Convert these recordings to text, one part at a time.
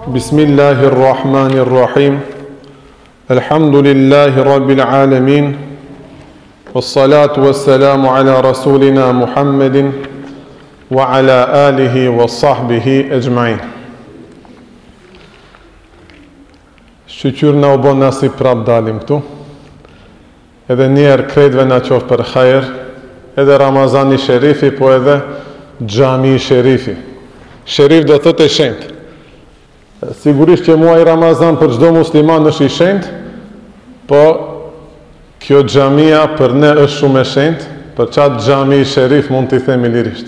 Bismillahirrahmanirrahim. Alhamdulillahi Rabbil Alamin. Wassalatu wassalamu ala Rasulina Muhammedin wa ala alihi wa sahbihi ejma'in. Shqyqyr na u bon nasip prap dalim këtu. Edhe njerë kretve na qofë për khajer, edhe Ramazani Sherifi, po edhe Gjami Sherifi. Sherif do thot e shenjt. Sigurisht që muaj Ramazan për çdo musliman është i shenjt, po kjo xhamia për ne është shumë e shenjt, për çat Gjami Sherif mund t'i themi lirisht.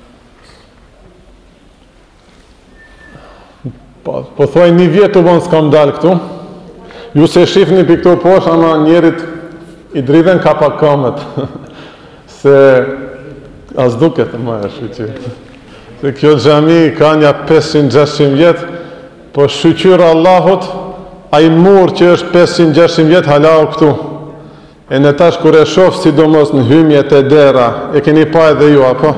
Po thoj një vjet u bon s'kam dal këtu. Ju se shifni për këto poshtë, ama njerit i dridhen ka pak kamet. Se as duket më e shqyqyr. Se kjo xhami ka nja 500-600 vjet, po shqyqyr Allahut, a i mur që është 500-600 vjet hala o këtu. E në tash kur e shof sidomos në hymjet e dera, e keni pa edhe ju, apo?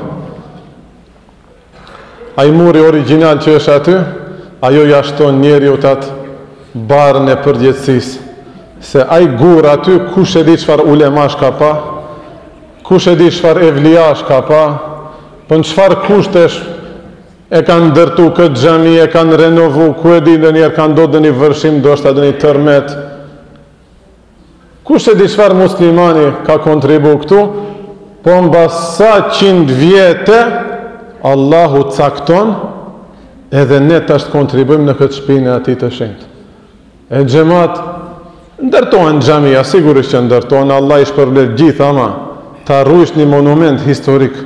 A i muri original që është aty, ajo jashton njeri u tatë barën e përgjithësis. Se a i gur aty, kush e di qfar ulemash ka pa, kush e di qfar evliash ka pa, për në qfar kushtesh e kanë ndërtu këtë xhami, e kanë renovu, ku e di në njerë kanë do dhe një vërshim, do është adë një tërmet. Kush e di qfar muslimani ka kontribu këtu, po mba sa 100 vjetë, Allahu cakton, edhe ne të ashtë kontribuim në këtë shpinë e ati të shenjtë. E xhamat ndërtojnë xhamia, sigurisht që ndërtojnë, Allah i shpërblet gjithë, ama ta rrujsh një monument historik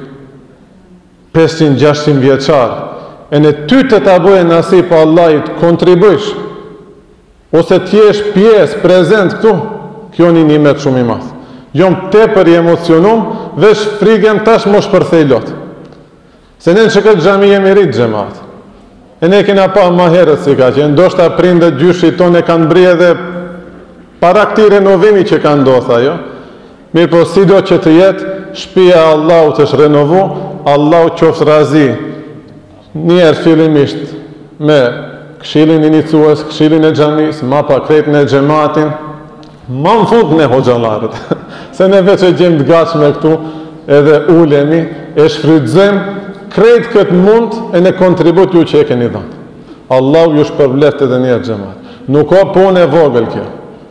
500-600 vjeçar, e në ty të ta bëjë nasip Allahit kontribujsh, ose t'jesh pjesë prezent këtu, kjo një nimet shumë i madh. Jom tepër i emocionum, veç frigem tash mo shpërthej lot. Se ne në që këtë xhami jemi rritë xhamat. E ne kena pa ma herët si ka që, ndoshta prindet gjyshi tonë e kanë bri edhe para këti renovimi që kanë ndodhur ajo. Mirë po si do që të jetë, shpia Allahut është renovu, Allahu qoftë razi. Njerë fillimisht me këshillin iniciues, këshillin e xhamis, ma pa kretën e xhamatin, ma në fund ne hoxhallarët. Se ne veç e gjemë të gatshme këtu, edhe ulemi, e shfrytëzojm kretë këtë mund e në kontribut ju që e keni dhënë. Allahu ju shpërbleft edhe njerë xhamat. Nuk ka punë e vogël kjo.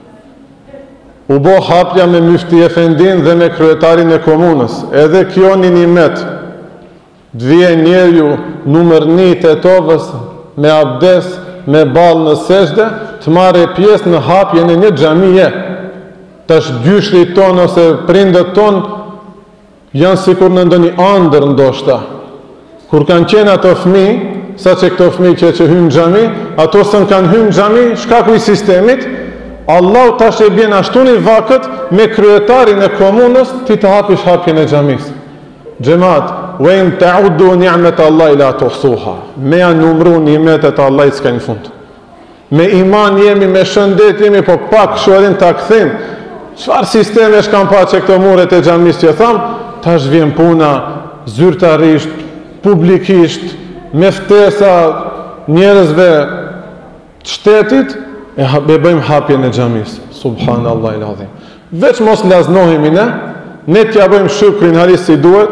U bo hapja me Mufti Efendin dhe me kryetarin e komunës. Edhe kjo një nimet. Dvije njerë ju numër 1 të tovës me abdes, me balë në seshde, të marre pjesë në hapje në një xhamie. Tash gjyshri ton ose prindët ton janë sikur në ndonjë ëndër ndoshta. Kur kanë qenë ato fëmijë, sa që këto fëmijë që hynë xhami, ato s'në kanë hynë xhami, shkaku i sistemit, Allah tash e bjen ashtu një vakët me kryetarin e komunës ti të hapish hapjen e xhamisë. Xhamat, wa in ta'uddu ni'mat Allah la tuhsuha. Me janë numru nimetet Allah s'ka një fund. Me iman jemi, me shëndet jemi, po pak shorin ta kthim. Çfarë sisteme shkan pa që këto muret e xhamisë që tham, tash vjen puna zyrtarisht, publikisht, me ftesa njerëzve të shtetit, e bëjmë hapjen e xhamisë. Subhanallahu el-azim. Veç mos laznohemi ne t'ja bëjmë shukrin haris si duhet,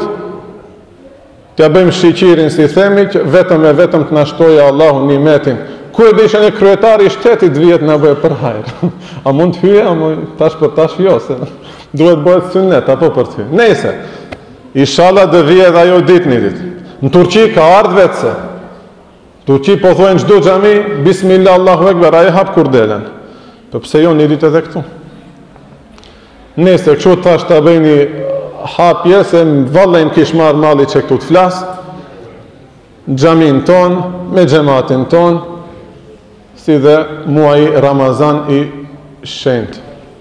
t'ja bëjmë shiqirin si themi, që vetëm e vetëm të na shtojë Allahu nimetin. Ku e dishe në kryetari i shtetit vjet na bëjë për hajër. A mund të hyje, a tash për tash jo, se duhet bëhet sunnet, apo për të hyje. Nejse, inshallah dhe vje dhe ajo ditë një ditë. Në Turqi ka ardhë vetëse. Turqi po thojnë çdo xhami, bismillah, Allahu ekber, a e hap kur delen. Po pse jo një ditë edhe këtu? Nëse kështu tash ta bëjni hapje, se vallën kish marr malli që këtu të flas, xhamin ton, me xhamatin ton, si dhe muaji Ramazan i shenjtë.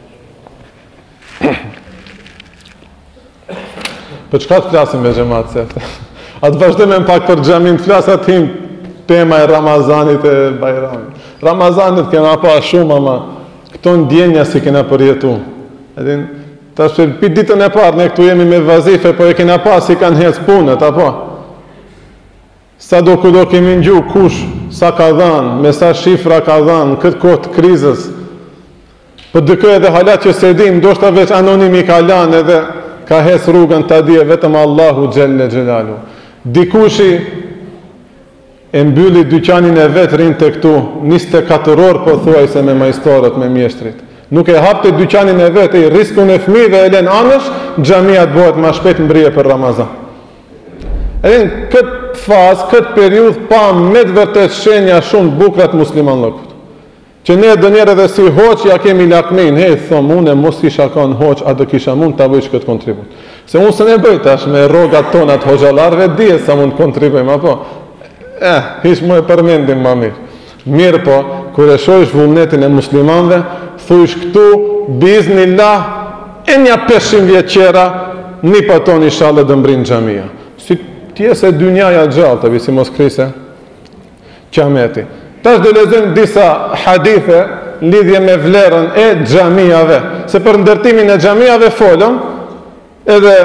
Për çka të flasim me xhamat se? A të vazhdojmë pak për xhamin të flas atë tema e Ramazanit e Bajramit. Ramazanit kena pa shumë, ama këto ndjenja si kena përjetu. Edhin, tash për ditën e parë ne këtu jemi me vazife, po e kena pa si kanë hec punët, apo? Sa do kudo kemi ngju kush sa ka dhanë, me sa shifra ka dhanë, këtë kohë të krizës. Po dëkoj edhe halat që se dim, ndoshta veç anonimi ka lanë edhe ka hes rrugën ta dije vetëm Allahu xhelle xhelalu. Dikushi e mbylli dyqanin e vet rinë te këtu 24 orë po thuajse me majstorët me mjeshtrit. Nuk e hapte dyqanin e vet, e riskun e fëmijëve e lën anësh, xhamia të bëhet më shpejt mbrije për Ramazan. Edhe në këtë fazë, këtë periudhë pa me të vërtet shenja shumë të bukura të muslimanëve. Që ne do njerë edhe si hoq ja kemi lakmin, hej, thomë, unë mos kisha kanë hoq, a do kisha mund të bëjsh këtë kontribut. Se unë se ne bëj tash me rogat tonat hoxalarve, dije sa mund kontribujmë, apo? Hish mu e përmendim ma mirë. Mirë po, kur e shojsh vullnetin e muslimanve, thujsh këtu, biznillah, e nja 500 vjeqera, një paton i shalë dë mbrinë xhamia. Si tjesë e dynjaja gjallë, të visi mos krise, qameti. Tash do lexojmë disa hadithe lidhje me vlerën e xhamiave, se për ndërtimin e xhamiave folëm, edhe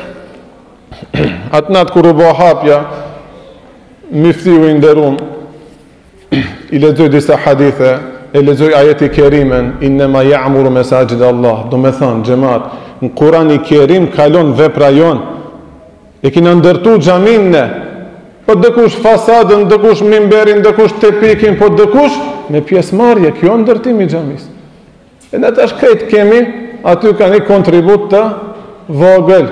atë natë kur u bë hapja, miftiu i nderuam, i lexoj disa hadithe, e lexoj ajeti kerimen, innema ya'muru masajid Allah, do me thënë, xhamat, në Kurani Kerim kalon vepra jon, e kina ndërtu xhamin ne, po dëkush fasadën, dëkush mimberin, dëkush tepikin, po dëkush me pjesëmarrje, kjo ndërtimi i xhamis. E ne tash këtë kemi, aty ka një kontribut të vogël.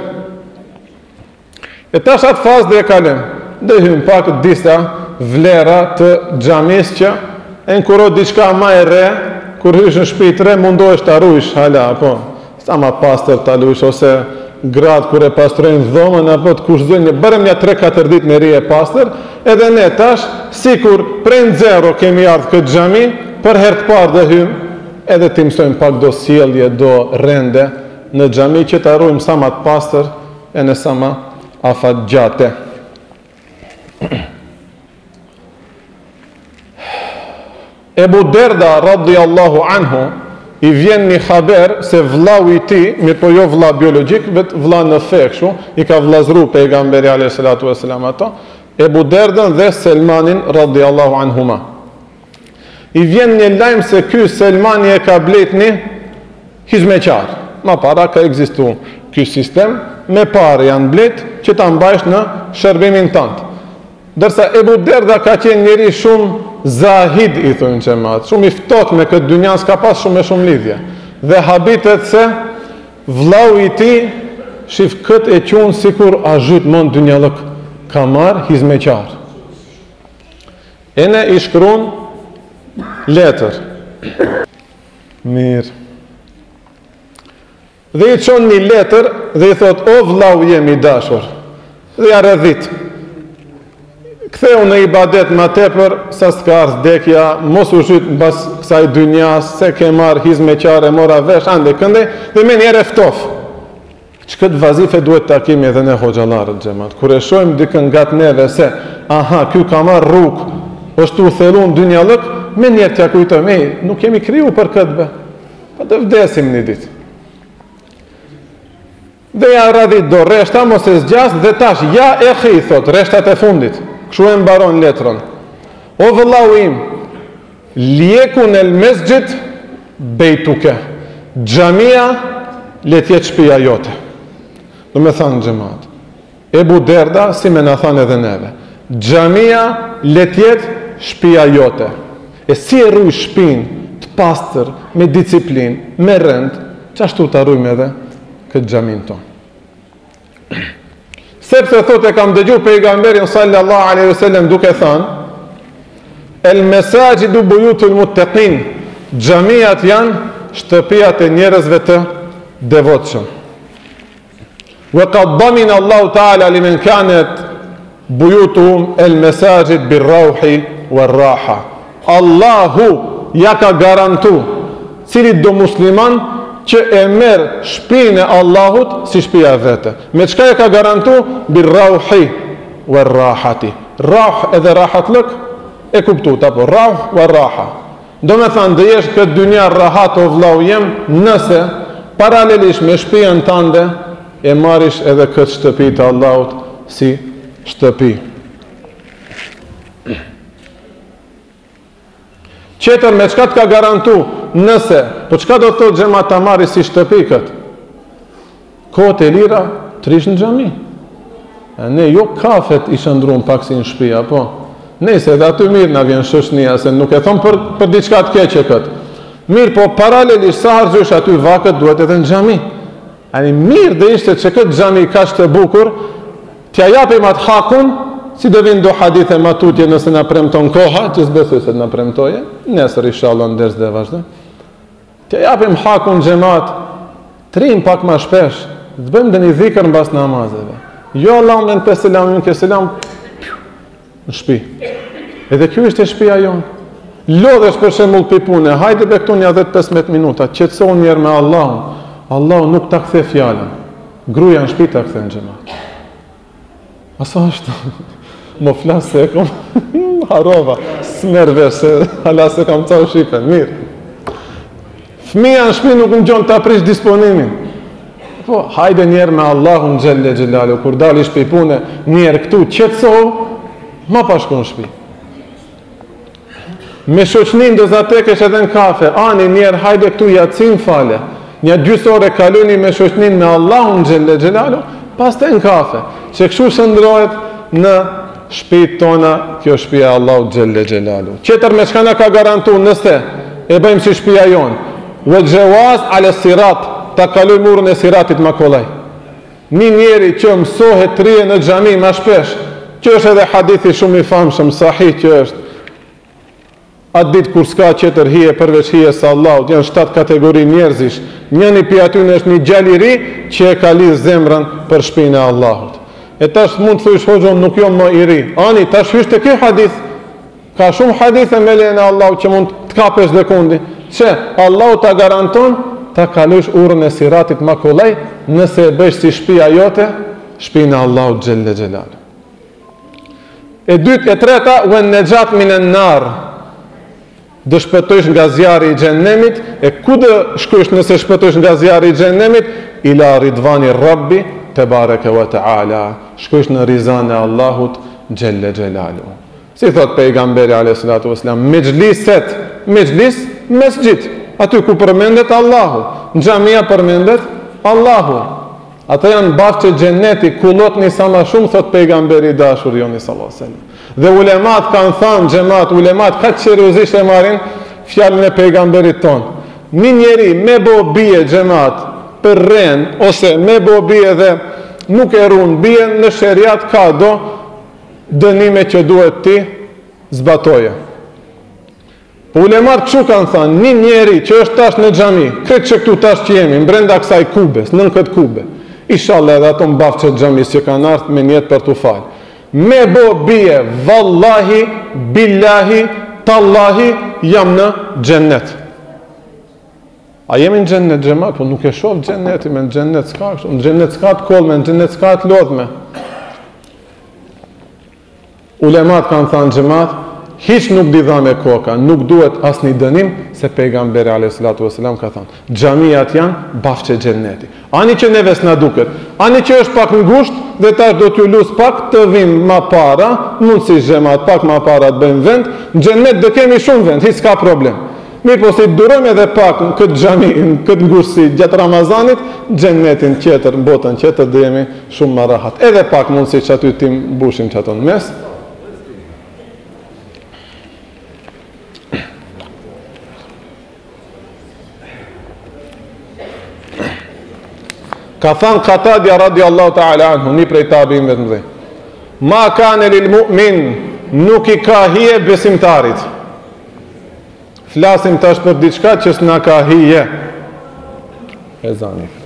E tash atë fazë dhe e kalem, dhe hym pak disa vlera të xhamis që e nkuro diçka ma e re, kur hysh në shtëpi të re, mundohesh ta ruajsh hala, po, sa ma pastër ta luajsh, ose gratë kur e pastrojnë dhomën, apo të kushtojnë bërëm një 3-4 ditë me ri e pastër, edhe ne tash, sikur prej zero kemi ardhë këtë xhami, për herë të parë dhe hym, edhe të mësojmë pak do sjellje, do rende në xhami që të arrujmë sa ma të pastër e në sa ma afatgjate. Ebu Derda radhiyallahu anhu i vjen një haber se vllau i tij, mirë po jo vlla biologjik, vet vlla në fe kështu, i ka vllazëruar pejgamberi alayhi salatu wasalam ato, Ebu Derdën dhe Selmanin radhiyallahu anhuma. I vjen një lajm se ky Selmani e ka blet një hizmeqar. Ma para ka ekzistuar ky sistem, me parë janë blet që ta mbajsh në shërbimin tënd. Dërsa Ebu Derda ka qenë njëri shumë zahid, i thonë xhamat, shumë i ftohtë me këtë dynjan, s'ka pas shumë lidhje. Dhe habitet se vllau i tij shif këtë e qunë sikur a zhyt mund dynjallëk, ka marrë hizmeqar. Ene i shkruan letër. Mirë. Dhe i çon një letër dhe i thot, o vllau jemi dashur. Dhe ja rrëdhit. Ktheu në ibadet ma tepër, sa s'ka ardhë dekja, mos u zhyt mbas kësaj dynjas, se ke marrë hizmeqare, mora vesh, ande këndej, dhe me njerë eftof. Që këtë vazife duhet të kemi edhe ne hoxalarët xhamat. Kur e shohim dikën nga të neve se, aha, ky ka marrë rrugë, është u thelluar dynjallëk, me njerë t'ja kujtojmë, nuk kemi kriju për këtë be, pa të vdesim një ditë. Dhe ja radhit do reshta, mos e zgjas, dhe tash, ja e khi, thot, reshtat e fundit. Kështu e mbaron letrën. O vëllau im, liekun el mesgjit bejtuke. Xhamia le t'jetë shtëpia jote. Do me thanë xhamat. Ebu Derda, si me na thanë edhe neve. Xhamia le t'jetë shtëpia jote. E si e rruj shtëpinë të pastër, me disiplinë, me rend, çashtu ta rrujmë edhe këtë xhamin tonë. Sepse thot e kam dëgju pejgamberin sallallahu alaihi wasallam duke thënë el mesajidu buyutul muttaqin, xhamiat janë shtëpiat e njerëzve të devotshëm. Wa qad damina Allahu ta'ala liman kanat buyutuhum el mesajid birrauhi war raha. Allahu ja ka garantu cilit do musliman që e merë shpinë e Allahut si shpia vete. Me çka e ka garantu? Birrauhi wa rahati. Rah edhe rahatlëk e kuptut, apo rah wa raha. Do me thanë, dhe jesh këtë dynja rahat o vllau jem, nëse paralelisht me shpijën tande e marish edhe këtë shtëpi të Allahut si shtëpi. Qetër me çka të ka garantu nëse, po çka do të thotë xhamat ta marrë si shtëpi kët? Kohët e lira trish në xhami. Ne jo kafet i shëndruam pak si në shtëpi apo. Nëse edhe aty mirë na vjen shoshnia se nuk e thon për diçka të keqe kët. Mirë, po paralelisht sa harxhosh aty vakët duhet edhe në xhami. Ani mirë dhe ishte që këtë xhami kaq të bukur, t'ja japim atë hakun, si do vinë do hadithe matutje nëse na premton koha, që s'besoj se na premtoje, nesër inshallah nders dhe vazhdo. T'ja japim hakun xhamat, trim pak më shpesh, të bëjmë dhe një dhikër mbas namazeve. Jo Allahu men pe selam, min ke selam në shtëpi. Edhe kjo është shtëpia jonë. Lodhesh për shembull pi pune, hajde be këtu një 10-15 minuta, qetëson mirë me Allahun. Allahu nuk ta kthe fjalën. Gruaja në shtëpi ta kthen xhamat. Asa është. Më flas se kom harova, s'merve se hala se kam ca shqipen, mirë. Fëmija në shtëpi nuk më gjon ta prish disponimin. Po, hajde njerë me Allahun xhelle xhelalu, kur dalish pi pune, njerë këtu qetësohu, ma pa shku në shtëpi. Me shoqnin do zatekesh edhe në kafe, ani njerë hajde këtu jacin fale, një 2 ore kaluni me shoqnin me Allahun xhelle xhelalu, pas të në kafe, që kështu shëndrohet në shtëpitë tona, kjo shtëpia Allahu xhelle xhelalu. Qetër me çka na ka garantu nëse e bëjmë si shtëpia jonë. Wa jawaz ala sirat, ta kaloj murën e siratit më kollaj. Një njeri që mësohet të rije në xhami më shpesh, që është edhe hadithi shumë i famshëm sahih që është atë ditë kur s'ka qetër hije përveç hijes së Allahut, janë 7 kategori njerëzish. Njëni pi aty është një djalë i ri që e ka lidh zemrën për shtëpinë e Allahut. E tash mund të thush hoxhon nuk jam më i ri. Ani tash hysh te ky hadith. Ka shumë hadithe me lejen e Allahut që mund të kapesh dhe kundi. Që Allahu ta garanton ta kalosh urën e siratit më kollaj nëse e bësh si shtëpia jote, shtëpinë e Allahut xhelle xhelal. E dytë e treta wa najat minan nar. Dë shpëtojsh nga zjarri i xhenemit, e ku do shkosh nëse shpëtojsh nga zjarri i xhenemit? Ila ridvani rabbi te bareke wa taala. Shkosh në rizan e Allahut xhelle xhelalu. Si thot pejgamberi alayhi salatu wasalam, mejlis mesxhit, aty ku përmendet Allahu, në xhamia përmendet Allahu. Ata janë bafçe xheneti, kullotni sa më shumë, thot pejgamberi i dashur joni sallallahu alaihi wasallam. Dhe ulemat kanë thënë xhamat, ulemat ka seriozisht e marrin fjalën e pejgamberit ton. Një njeri me bo bie xhamat për rren ose me bo bie dhe nuk e ruan bie në sheriat ka do dënime që duhet ti zbatoje. Ulemat kështu kanë thënë, një njeri që është tash në xhami, këtë që këtu tash që jemi, brenda kësaj kubes, nën këtë kube, inshallah edhe ato mbafçet xhamis që kanë ardhur me niyet për t'u fal. Me bo bie, vallahi, billahi, tallahi, jam në xhennet. A jemi në xhennet xhamat, po nuk e shoh xhennetin, me në xhennet s'ka kështu, në xhennet s'ka të kollme, në xhennet s'ka të lodhme. Ulemat kanë thënë xhamat, hiç nuk di dha me koka, nuk duhet asnjë dënim, se pejgamberi alayhi salatu wasalam ka thënë, xhamiat janë bafçe xhenneti. Ani që neves na duket, ani që është pak ngushtë dhe tash do t'ju lus pak të vim më para, mund si xhamat pak më para të bëjmë vend, në xhennet do kemi shumë vend, hiç ka problem. Mirë, po si durojmë edhe pak në këtë xhami, në këtë ngushtësi gjatë Ramazanit, xhennetin tjetër, në botën tjetër do jemi shumë më rahat. Edhe pak mund si që aty tim mbushim që ato në mes. Ka thënë Katadja radiallahu ta'ala anhu, një prej tabiinëve të mëdhenj. Ma kane lil mu'min, nuk I ka hije besimtarit. Flasim tash për diçka që s'na ka hije. Ezani.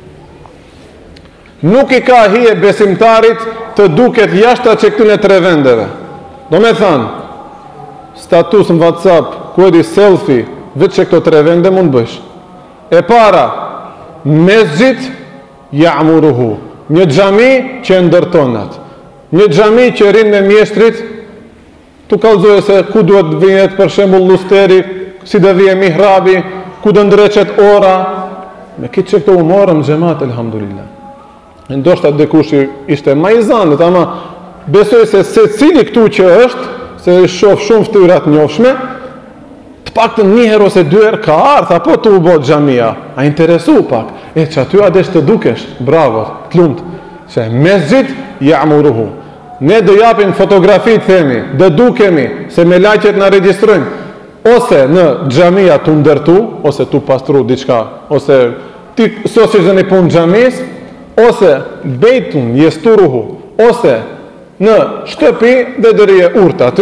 Nuk I ka hije besimtarit të duket jashta që këtyne 3 vendeve. Do me thënë, status në WhatsApp, ku e di selfie, vetë që këto 3 vende mund bësh. E para, mesxhit ya'muruhu, një xhami që ndërton atë. Një xhami që rrin me mjeshtrit, tu kallëzoje se ku duhet vijet për shembull lusteri, si do vije mihrabi, ku do ndreqet ora. Me këtë që këto u morëm xhamat elhamdulillah. Ndoshta dikush ishte më I zanët, ama besoj se secili këtu që është, se shoh shumë fytyra të njohshme, Të paktën një herë ose dy herë ka ardhur apo tu u bë xhamia. A interesu pak. Që aty a desh të dukesh. Bravo, të lumt. Se mesxhit ya'muruhu. Ne do japim fotografi të themi, do dukemi se me lajqet na regjistrojnë. Ose në xhamia tu ndërtu, ose tu pastru diçka, ose ti sosish në punë xhamis, ose bejtun yesturuhu, ose në shtëpi dhe dërije urtë aty,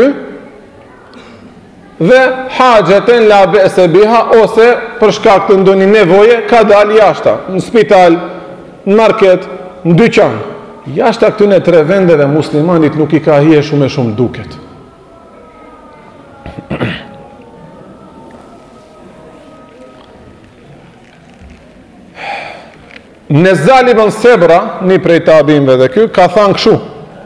dhe hajeten la be'se biha, ose për shkak të ndonjë nevoje ka dalë jashta, në spital, në market, në dyqan. Jashta këtyne 3 vendeve muslimanit nuk i ka hije shumë e shumë duket. Nezali ibn Sebra, një prej tabimve dhe ky, ka thënë kështu.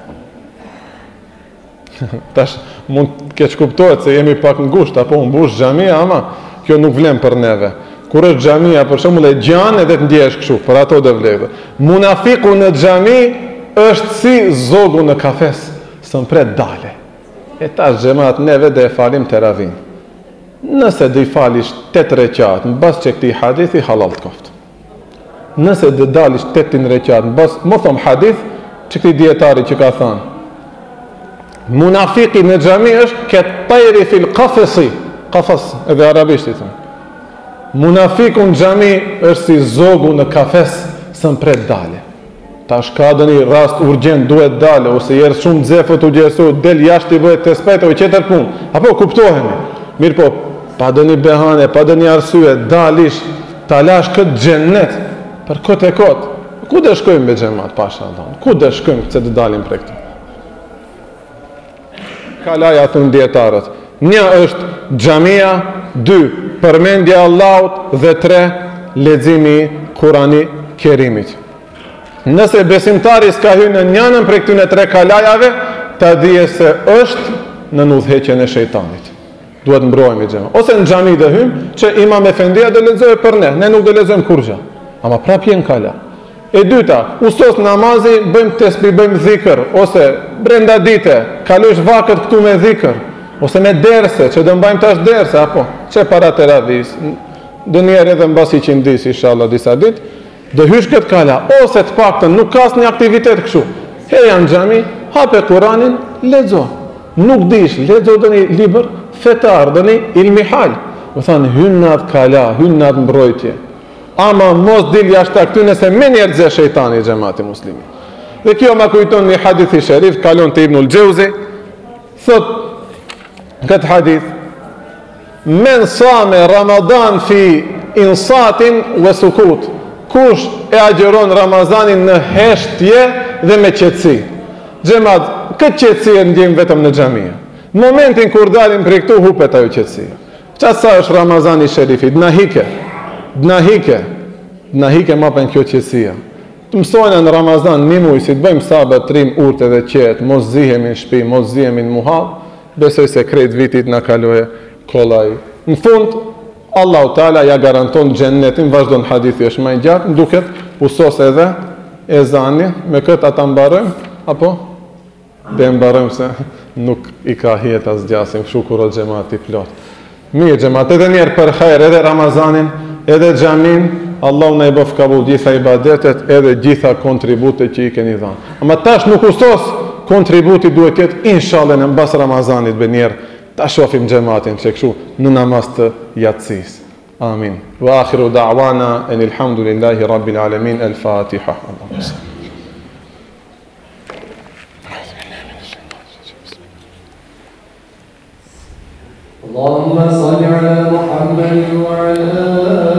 Tash mund të keq kuptohet se jemi pak ngusht apo mbush xhamia, ama kjo nuk vlen për neve. Kur është xhamia për shembull e gjan edhe të ndjesh kështu, për ato do vlen. Munafiku në xhami është si zogu në kafes, së mpret dale. E tash xhamat neve dhe e falim teravin. Nëse do i falish 8 rekat, në bas që këti hadithi halal të koftë. Nëse do dalish 8 rekat, në bas, më thom hadith, që këti dietari që ka thënë, munafiki në xhami është këtë tajri fil kafesi, kafes, edhe arabisht i thënë. Munafiku në xhami është si zogu në kafes, së mpret dale. Tash ka dëni rast urgjent duhet dale, ose jerë shumë zefët u gjesu, del jashtë i bëhet të spete o qeter pun. Apo kuptohemi. Mirë po, pa dëni behane, pa dëni arsye, dalish, talash këtë gjennet, për këtë e këtë. Ku dhe shkojmë me gjemat, pasha Allah? Ku dhe shkojmë që të dalim për këtë? Kalaja thunë djetarët. Një është xhamia, 2 përmendja Allahut dhe 3 leximi Kurani Kerimit. Nëse besimtari s'ka hyrë në njënën prej këtyne 3 kalajave, ta dije se është në udhëheqjen e shejtanit. Duhet mbrojmë xhama. Ose në xhami do hym që Imam Efendia do lexojë për ne nuk do lexojmë kurrë. Ama prapë jen kala. E dyta, usos namazi, bëjmë tesbih, bëjmë dhikr, ose brenda dite, kalojsh vakët këtu me dhikr, ose me derse, që do mbajmë tash derse apo çe para teravis. Dënjerë edhe mbasi që ndis inshallah disa ditë, do hysh këtë kala, ose të paktën nuk ka asnjë aktivitet kështu. Heja në xhami, hape Kur'anin, lexo. Nuk dish, lexo doni libër fetar, doni ilmi hal. Do thonë hyn në atë kala, hyn në atë mbrojtje. Ama mos dil jashtë këtyne se me njerëzë shejtani i xhamati muslimin. Dhe kjo ma kujton një hadith i sherif, kalon të Ibnul Gjeuzi, thot këtë hadith, men same Ramadan fi insatin ve sukut, kush e agjeron Ramazanin në heshtje dhe me qetësi. Xhamat, këtë qetësi e ndjejmë vetëm në xhamia. Momentin kur dalim prej këtu hupet ajo qetësia. Çfarë sa është Ramazani i sherifit? Dnahike ma për në kjo qësia. Të mësojnë në Ramazan një muj, si të bëjmë sabat, trim, urte dhe qetë, mos zihemi në shpi, mos zihemi në muhal, besoj se krejt vitit në kaloje kolaj. Në fund, Allahu Teala ja garanton gjennetin, vazhdo në hadithi është ma i gjatë, në duket usos edhe e zani, me këtë ata mbarëm, apo? Dhe mbarëm se nuk i ka hjet as gjasim, shukurot gjemati plot. Mirë gjemat, edhe njerë për hajrë, edhe Ramazanin, edhe xhamin, Allahu na i bëf kabul gjitha ibadetet edhe gjitha kontributet që i keni dhënë. Ama tash nuk usos kontributi duhet jetë inshallah në mbas Ramazanit be njerë ta shohim xhamatin që kështu në namaz të yatsis. Amin. Wa akhiru da'wana alhamdulillahi rabbil alamin. Al-Fatiha. اللهم صل على محمد وعلى